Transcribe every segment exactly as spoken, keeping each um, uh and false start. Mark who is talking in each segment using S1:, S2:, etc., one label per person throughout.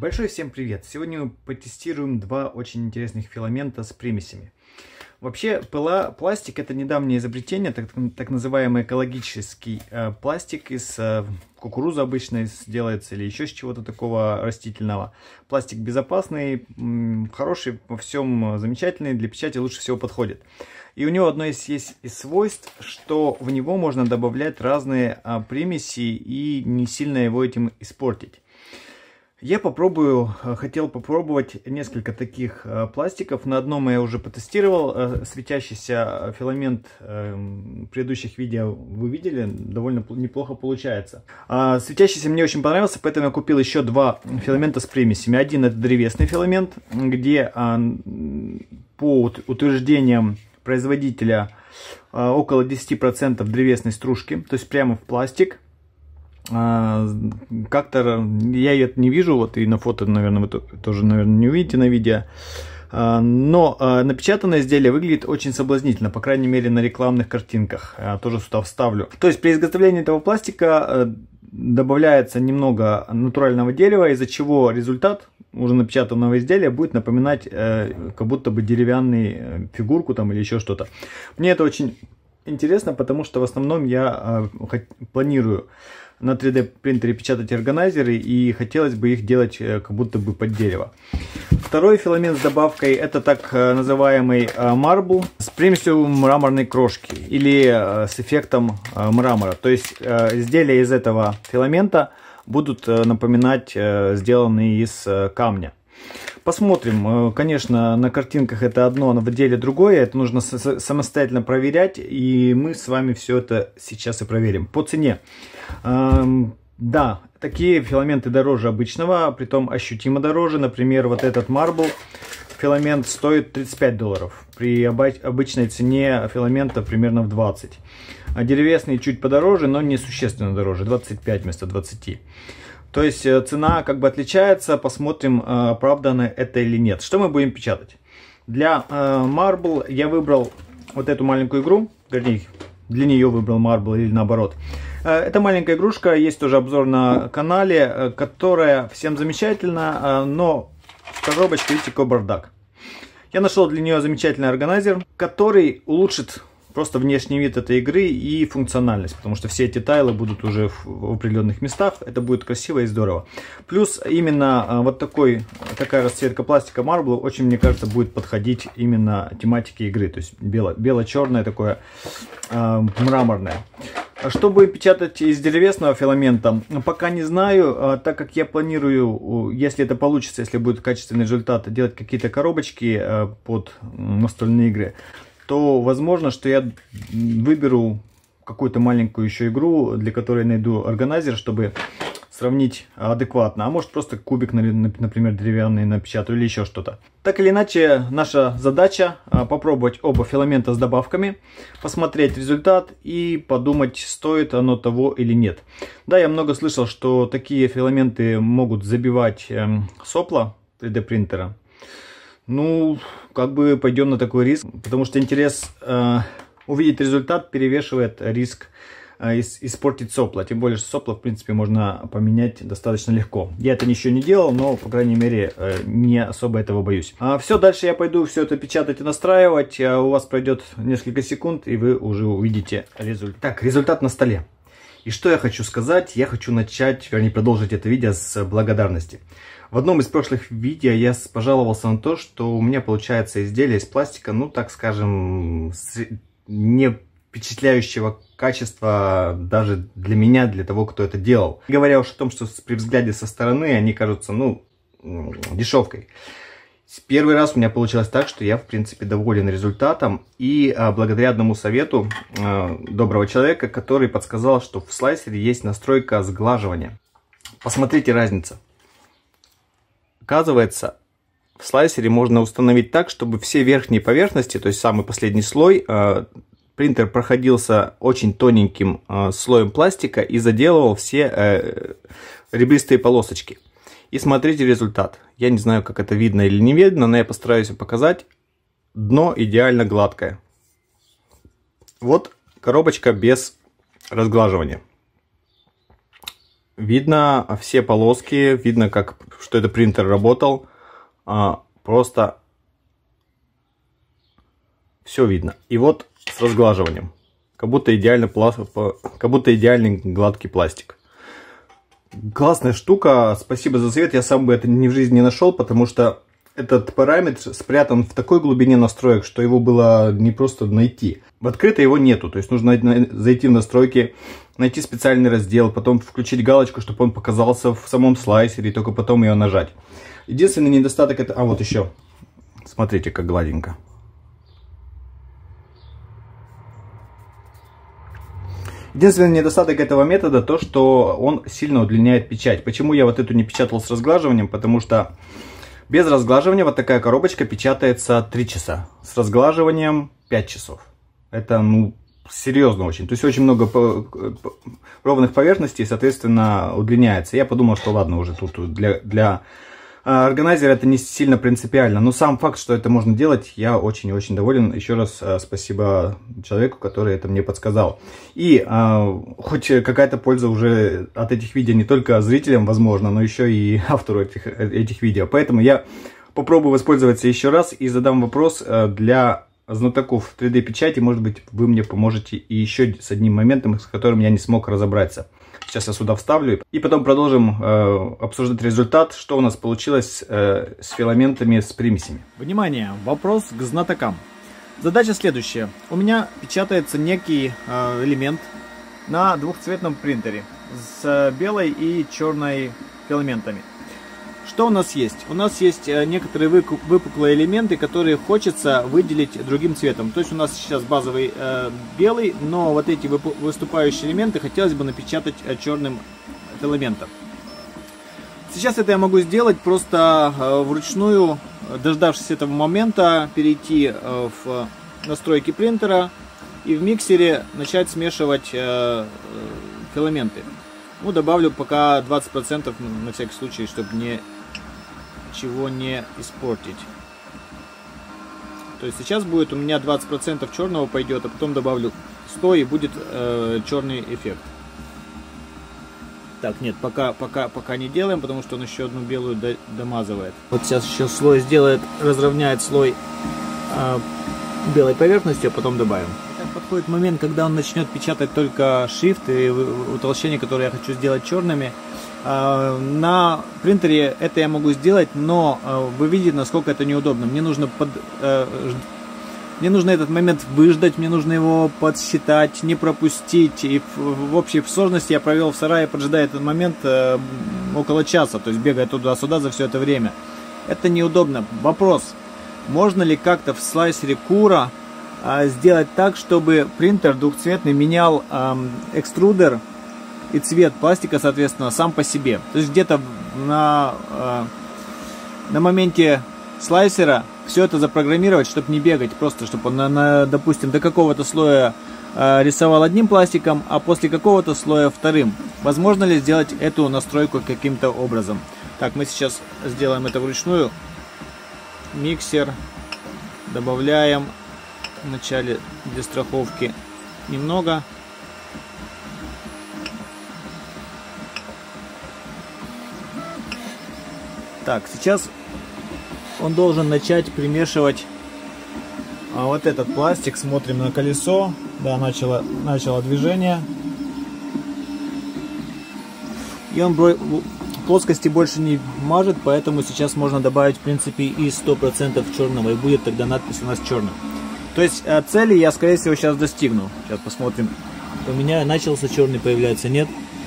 S1: Большой всем привет! Сегодня мы потестируем два очень интересных филамента с примесями. Вообще, пыла, пластик — это недавнее изобретение, так, так называемый экологический э, пластик из э, кукурузы обычно делается или еще с чего-то такого растительного. Пластик безопасный, м, хороший, во всем замечательный, для печати лучше всего подходит. И у него одно из, есть из свойств, что в него можно добавлять разные э, примеси и не сильно его этим испортить. Я попробую, хотел попробовать несколько таких э, пластиков. На одном я уже потестировал. Э, светящийся филамент э, предыдущих видео вы видели, довольно неплохо получается. А, светящийся мне очень понравился, поэтому я купил еще два филамента с примесями. Один — это древесный филамент, где а, по утверждениям производителя а, около десяти процентов древесной стружки, то есть прямо в пластик. Как-то я ее не вижу, вот и на фото, наверное, вы тоже, наверное, не увидите на видео. Но напечатанное изделие выглядит очень соблазнительно, по крайней мере на рекламных картинках. Тоже сюда вставлю. То есть при изготовлении этого пластика добавляется немного натурального дерева, из-за чего результат уже напечатанного изделия будет напоминать как будто бы деревянную фигурку там или еще что-то. Мне это очень интересно, потому что в основном я планирую на три дэ принтере печатать органайзеры, и хотелось бы их делать как будто бы под дерево. Второй филамент с добавкой — это так называемый марбл с примесью мраморной крошки или с эффектом мрамора. То есть изделия из этого филамента будут напоминать сделанные из камня. Посмотрим. Конечно, на картинках это одно, но в деле другое. Это нужно самостоятельно проверять. И мы с вами все это сейчас и проверим. По цене. Эм, да, такие филаменты дороже обычного, притом ощутимо дороже. Например, вот этот марбл филамент стоит тридцать пять долларов. При обычной цене филамента примерно в двадцать. А деревесный чуть подороже, но не существенно дороже. двадцать пять вместо двадцати. То есть цена как бы отличается, посмотрим, оправдано это или нет. Что мы будем печатать? Для Marble я выбрал вот эту маленькую игру, вернее, для нее выбрал Marble или наоборот. Это маленькая игрушка, есть тоже обзор на канале, которая всем замечательна, но в коробочке, видите, какой бардак. Я нашел для нее замечательный органайзер, который улучшит просто внешний вид этой игры и функциональность, потому что все эти тайлы будут уже в, в определенных местах, это будет красиво и здорово. Плюс именно а, вот такой, такая расцветка пластика Marble очень, мне кажется, будет подходить именно тематике игры, то есть бело, бело-черное такое а, мраморное. Чтобы печатать из деревесного филамента, пока не знаю, а, так как я планирую, если это получится, если будет качественный результат, делать какие-то коробочки а, под настольные игры, то возможно, что я выберу какую-то маленькую еще игру, для которой найду органайзер, чтобы сравнить адекватно. А может, просто кубик, например, деревянный напечатаю или еще что-то. Так или иначе, наша задача попробовать оба филамента с добавками, посмотреть результат и подумать, стоит оно того или нет. Да, я много слышал, что такие филаменты могут забивать сопла три дэ принтера. Ну, как бы пойдем на такой риск, потому что интерес э, увидеть результат перевешивает риск э, испортить сопла. Тем более, что сопла, в принципе, можно поменять достаточно легко. Я это еще не делал, но, по крайней мере, э, не особо этого боюсь. А все, дальше я пойду все это печатать и настраивать. А у вас пройдет несколько секунд, и вы уже увидите результат. Так, результат на столе. И что я хочу сказать? Я хочу начать, вернее, продолжить это видео с благодарности. В одном из прошлых видео я пожаловался на то, что у меня получается изделие из пластика, ну, так скажем, не впечатляющего качества даже для меня, для того, кто это делал. Не говоря уж о том, что при взгляде со стороны они кажутся, ну, дешевкой. Первый раз у меня получилось так, что я, в принципе, доволен результатом. И а, благодаря одному совету а, доброго человека, который подсказал, что в слайсере есть настройка сглаживания. Посмотрите разницу. Оказывается, в слайсере можно установить так, чтобы все верхние поверхности, то есть самый последний слой, а, принтер проходился очень тоненьким а, слоем пластика и заделывал все а, ребристые полосочки. И смотрите результат. Я не знаю, как это видно или не видно, но я постараюсь показать. Дно идеально гладкое. Вот коробочка без разглаживания. видно все полоски, видно, как, что это принтер работал. А, просто все видно. И вот с разглаживанием. Как будто, идеально, как будто идеальный гладкий пластик. Классная штука. Спасибо за совет. Я сам бы это ни в жизни не нашел, потому что этот параметр спрятан в такой глубине настроек, что его было не просто найти. В открытой его нету. То есть нужно зайти в настройки, найти специальный раздел, потом включить галочку, чтобы он показался в самом слайсере, и только потом ее нажать. Единственный недостаток это... А вот еще. Смотрите, как гладенько. Единственный недостаток этого метода то, что он сильно удлиняет печать. Почему я вот эту не печатал с разглаживанием? Потому что без разглаживания вот такая коробочка печатается три часа. С разглаживанием пять часов. Это, ну, серьезно очень. То есть очень много ровных поверхностей, соответственно, удлиняется. Я подумал, что ладно, уже тут для... для органайзер это не сильно принципиально, но сам факт, что это можно делать, я очень и очень доволен. Еще раз спасибо человеку, который это мне подсказал. И а, хоть какая-то польза уже от этих видео не только зрителям, возможно, но еще и автору этих, этих видео. Поэтому я попробую воспользоваться еще раз и задам вопрос для знатоков три дэ печати. Может быть, вы мне поможете и еще с одним моментом, с которым я не смог разобраться. Сейчас я сюда вставлю. И потом продолжим э, обсуждать результат, что у нас получилось э, с филаментами, с примесями. Внимание! Вопрос к знатокам. Задача следующая. У меня печатается некий э, элемент на двухцветном принтере с белой и черной филаментами. Что у нас есть? У нас есть некоторые выпуклые элементы, которые хочется выделить другим цветом. То есть у нас сейчас базовый э, белый, но вот эти выступающие элементы хотелось бы напечатать черным филаментом. Сейчас это я могу сделать просто э, вручную, дождавшись этого момента, перейти э, в настройки принтера и в миксере начать смешивать э, филаменты. Ну, добавлю пока двадцать процентов на всякий случай, чтобы не чего не испортить. То есть сейчас будет у меня двадцать процентов черного пойдет, а потом добавлю сто и будет э, черный эффект. Так, нет, пока, пока, пока не делаем, потому что он еще одну белую до, домазывает. Вот сейчас еще слой сделает, разровняет слой э, белой поверхностью, а потом добавим. Итак, подходит момент, когда он начнет печатать только шрифт и утолщения, которые я хочу сделать черными. На принтере это я могу сделать, но вы видите, насколько это неудобно. Мне нужно, под, мне нужно этот момент выждать, мне нужно его подсчитать, не пропустить. И в общей в сложности я провел в сарае, поджидая этот момент около часа, то есть бегая туда-сюда за все это время. Это неудобно. Вопрос, можно ли как-то в слайсере Cura сделать так, чтобы принтер двухцветный менял экструдер и цвет пластика, соответственно, сам по себе. То есть где-то на, э, на моменте слайсера все это запрограммировать, чтобы не бегать, просто чтобы он, на, на, допустим, до какого-то слоя э, рисовал одним пластиком, а после какого-то слоя вторым. Возможно ли сделать эту настройку каким-то образом? Так, мы сейчас сделаем это вручную. Миксер. Добавляем в начале для страховки немного. Так, сейчас он должен начать примешивать а, вот этот пластик. Смотрим на колесо. Да, начало, начало движение. И он плоскости больше не мажет, поэтому сейчас можно добавить, в принципе, и сто процентов черного. И будет тогда надпись у нас черным. То есть цели я, скорее всего, сейчас достигну. Сейчас посмотрим. У меня начался черный появляться, нет?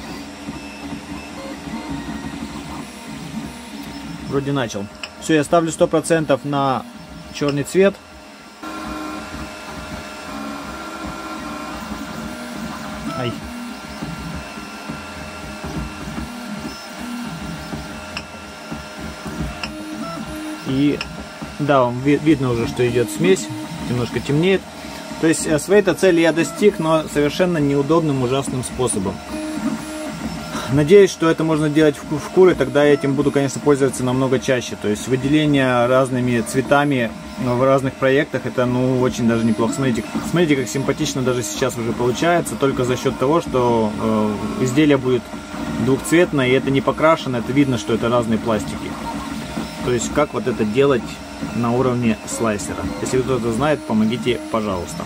S1: Вроде начал. Все, я ставлю сто процентов на черный цвет. Ай. И да, видно уже, что идет смесь. Немножко темнеет. То есть своей-то цели я достиг, но совершенно неудобным, ужасным способом. Надеюсь, что это можно делать в, в Cura, тогда я этим буду, конечно, пользоваться намного чаще. То есть выделение разными цветами в разных проектах, это, ну, очень даже неплохо. Смотрите, смотрите, как симпатично даже сейчас уже получается, только за счет того, что э, изделие будет двухцветная, и это не покрашено, это видно, что это разные пластики. То есть как вот это делать на уровне слайсера. Если кто-то знает, помогите, пожалуйста.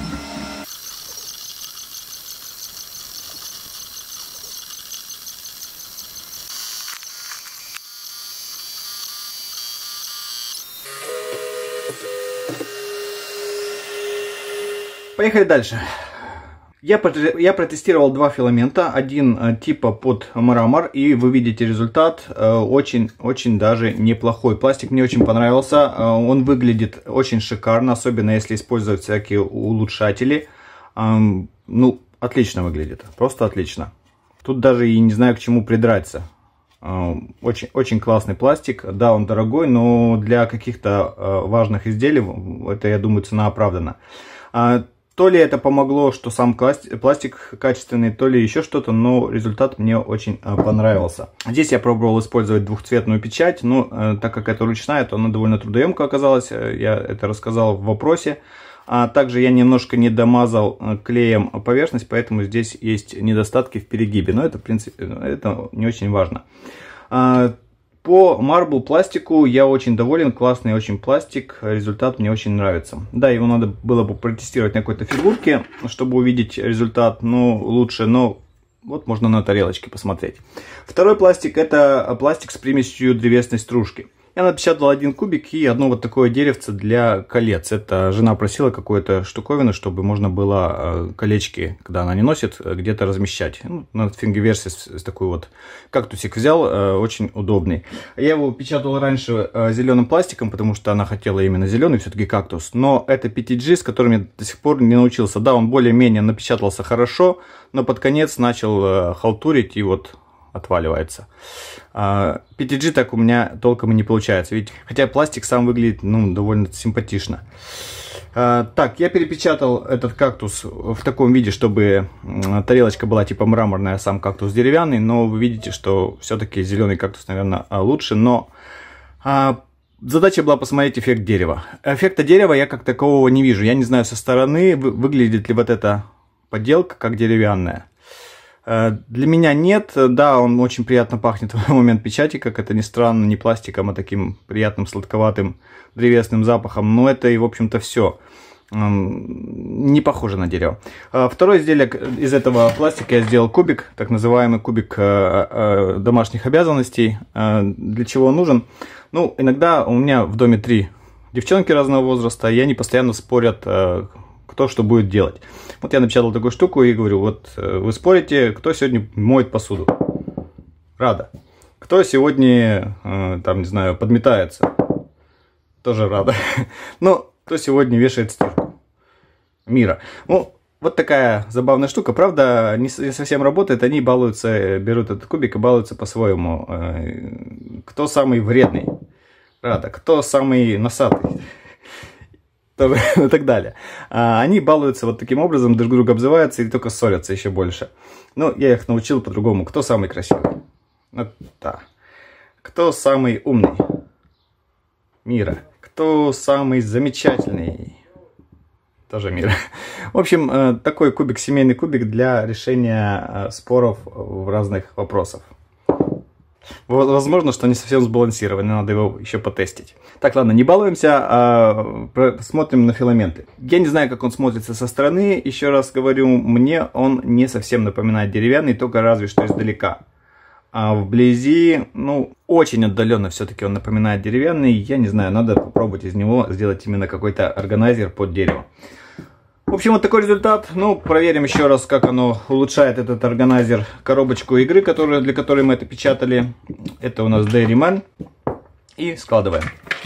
S1: Поехали дальше. Я, я протестировал два филамента, один типа под мрамор, и вы видите результат, очень-очень даже неплохой. Пластик мне очень понравился, он выглядит очень шикарно, особенно если использовать всякие улучшатели. Ну, отлично выглядит, просто отлично. Тут даже и не знаю, к чему придраться. Очень, очень классный пластик, да, он дорогой, но для каких-то важных изделий, это, я думаю, цена оправдана. То ли это помогло, что сам пластик качественный, то ли еще что-то, но результат мне очень понравился. Здесь я пробовал использовать двухцветную печать, но так как это ручная, то она довольно трудоемко оказалась, я это рассказал в вопросе. А также я немножко не домазал клеем поверхность, поэтому здесь есть недостатки в перегибе, но это, в принципе, это не очень важно. По марбл пластику я очень доволен, классный очень пластик, результат мне очень нравится. Да, его надо было бы протестировать на какой-то фигурке, чтобы увидеть результат, ну, лучше, но вот можно на тарелочке посмотреть. Второй пластик — это пластик с примесью древесной стружки. Я напечатал один кубик и одно вот такое деревце для колец. Это жена просила какую-то штуковину, чтобы можно было колечки, когда она не носит, где-то размещать. Ну, на фингерверсе с такой вот кактусик взял, очень удобный. Я его печатал раньше зеленым пластиком, потому что она хотела именно зеленый, все-таки кактус. Но это пи ти джи, с которым я до сих пор не научился. Да, он более-менее напечатался хорошо, но под конец начал халтурить и вот отваливается. пи ти джи так у меня толком и не получается, ведь хотя пластик сам выглядит, ну, довольно симпатично. Так, я перепечатал этот кактус в таком виде, чтобы тарелочка была типа мраморная, а сам кактус деревянный, но вы видите, что все-таки зеленый кактус, наверное, лучше, но задача была посмотреть эффект дерева. Эффекта дерева я как такового не вижу, я не знаю со стороны, выглядит ли вот эта поделка как деревянная. Для меня нет, да, он очень приятно пахнет в момент печати, как это ни странно, не пластиком, а таким приятным сладковатым древесным запахом, но это и в общем-то все, не похоже на дерево. Второе изделие из этого пластика я сделал кубик, так называемый кубик домашних обязанностей. Для чего он нужен? Ну, иногда у меня в доме три девчонки разного возраста, и они постоянно спорят, кто что будет делать. Вот я напечатал такую штуку и говорю, вот вы спорите, кто сегодня моет посуду? Рада. Кто сегодня, там, не знаю, подметается? Тоже рада. Ну, кто сегодня вешает стирку? Мира. Ну, вот такая забавная штука. Правда, не совсем работает. Они балуются, берут этот кубик и балуются по-своему. Кто самый вредный? Рада. Кто самый носатый? И так далее. Они балуются вот таким образом, друг друга обзываются и только ссорятся еще больше. Но я их научил по-другому. Кто самый красивый? Вот, да. Кто самый умный? Мира. Кто самый замечательный? Тоже Мира. В общем, такой кубик, семейный кубик для решения споров в разных вопросах. Возможно, что не совсем сбалансированный, надо его еще потестить. Так, ладно, не балуемся, а смотрим на филаменты. Я не знаю, как он смотрится со стороны, еще раз говорю, мне он не совсем напоминает деревянный, только разве что издалека. А вблизи, ну, очень отдаленно все-таки он напоминает деревянный, я не знаю, надо попробовать из него сделать именно какой-то органайзер под дерево. В общем, вот такой результат. Ну, проверим еще раз, как оно улучшает этот органайзер коробочку игры, которую, для которой мы это печатали. Это у нас Dairyman. И складываем.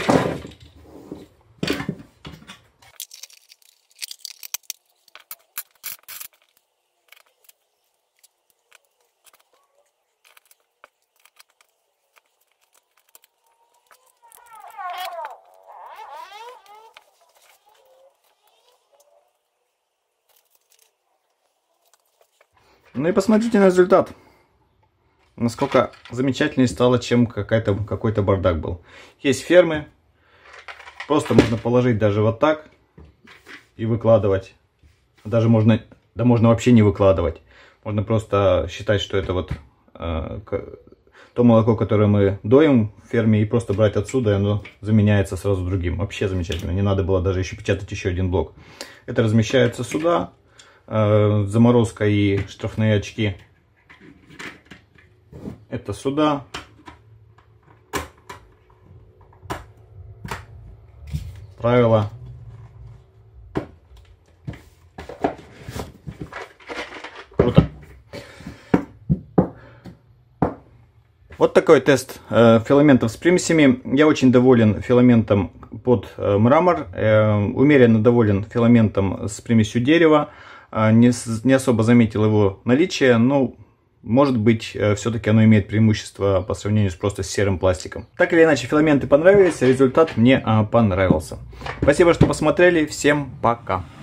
S1: Ну и посмотрите на результат. Насколько замечательнее стало, чем какой-то какой-то бардак был. Есть фермы. Просто можно положить даже вот так и выкладывать. Даже можно, да можно вообще не выкладывать. Можно просто считать, что это вот то молоко, которое мы доим в ферме, и просто брать отсюда, и оно заменяется сразу другим. Вообще замечательно. Не надо было даже еще печатать еще один блок. Это размещается сюда. Заморозка и штрафные очки. Это сюда. Правила. Круто. Вот такой тест э, филаментов с примесями. Я очень доволен филаментом под э, мрамор. Э, умеренно доволен филаментом с примесью дерева. Э, не, не особо заметил его наличие, но может быть э, все-таки оно имеет преимущество по сравнению с просто с серым пластиком. Так или иначе, филаменты понравились, результат мне э, понравился. Спасибо, что посмотрели. Всем пока.